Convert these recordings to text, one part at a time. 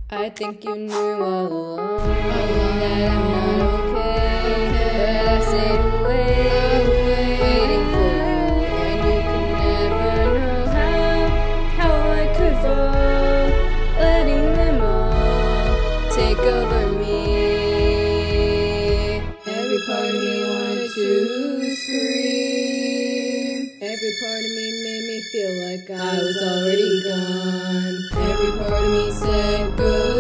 I think you knew all along that I'm not okay, but I stayed away, waiting for you, and you could never know how I could fall, letting them all take over me. Every part of me wanted to scream. Every part of me made me feel like I was already gone. Every part of me said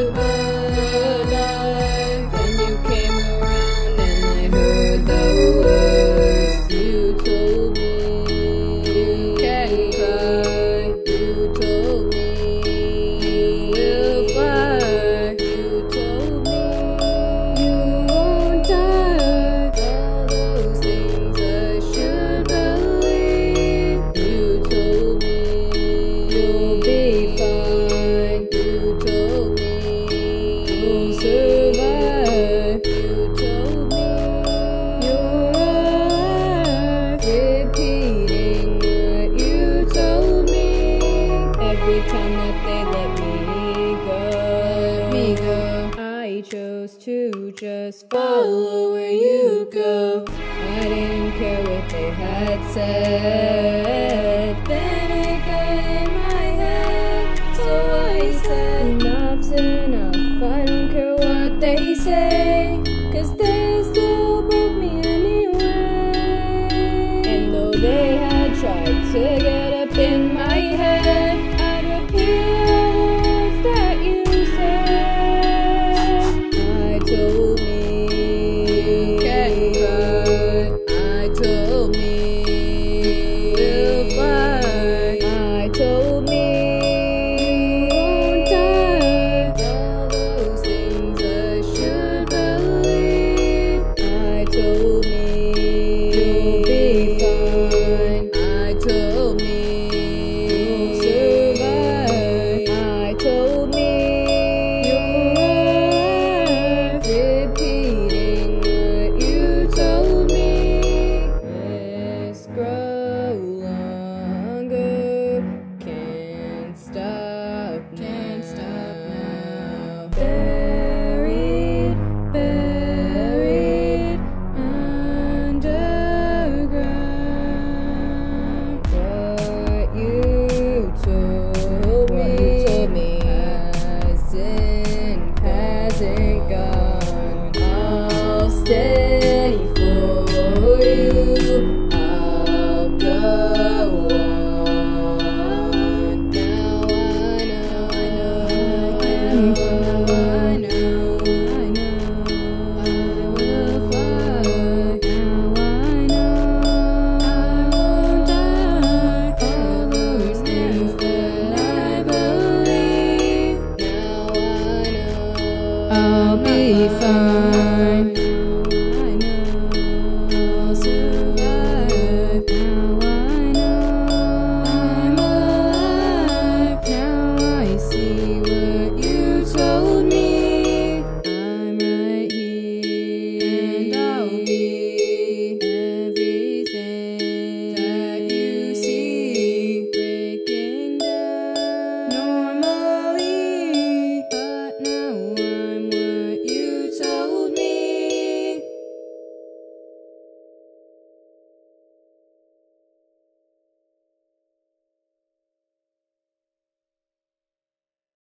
goodbye. Then you came around and I heard the words you told me. You can't cry. You told me we'll fly. You told me you won't die. All those things I should believe. You told me you'll be fine. You told me you'll survive. You told me you're alive. Repeating what you told me every time that they let me go. I chose to just follow where you go. I didn't care what they had said. Then it got in my head, so I said enough's enough. I don't care what they say, 'cause they still broke me anyway. And though they had tried to get up in my head, I'd repeat all the words that you said. I told me you can't cry. I told me we'll fly. I told me you won't die. All those things I should believe. I told me you'll be fine. I told me you'll survive. I told me you're alive. Repeating what you told me. Let's grow longer. Can't stop now. Buried underground. What you told me hasn't gone. I'll stay for you. I'll go on. Now I know I will fly. Now I know I won't die. All those things that I believe. Now I know I'll be fine.